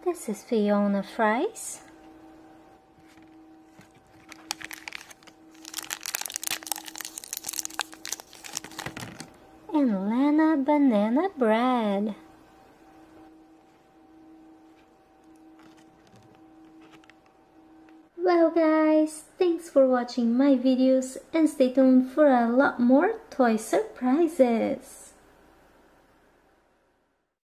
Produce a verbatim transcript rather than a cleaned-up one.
This is Fiona fries. And Lana banana bread. Well guys, thanks for watching my videos and stay tuned for a lot more toy surprises.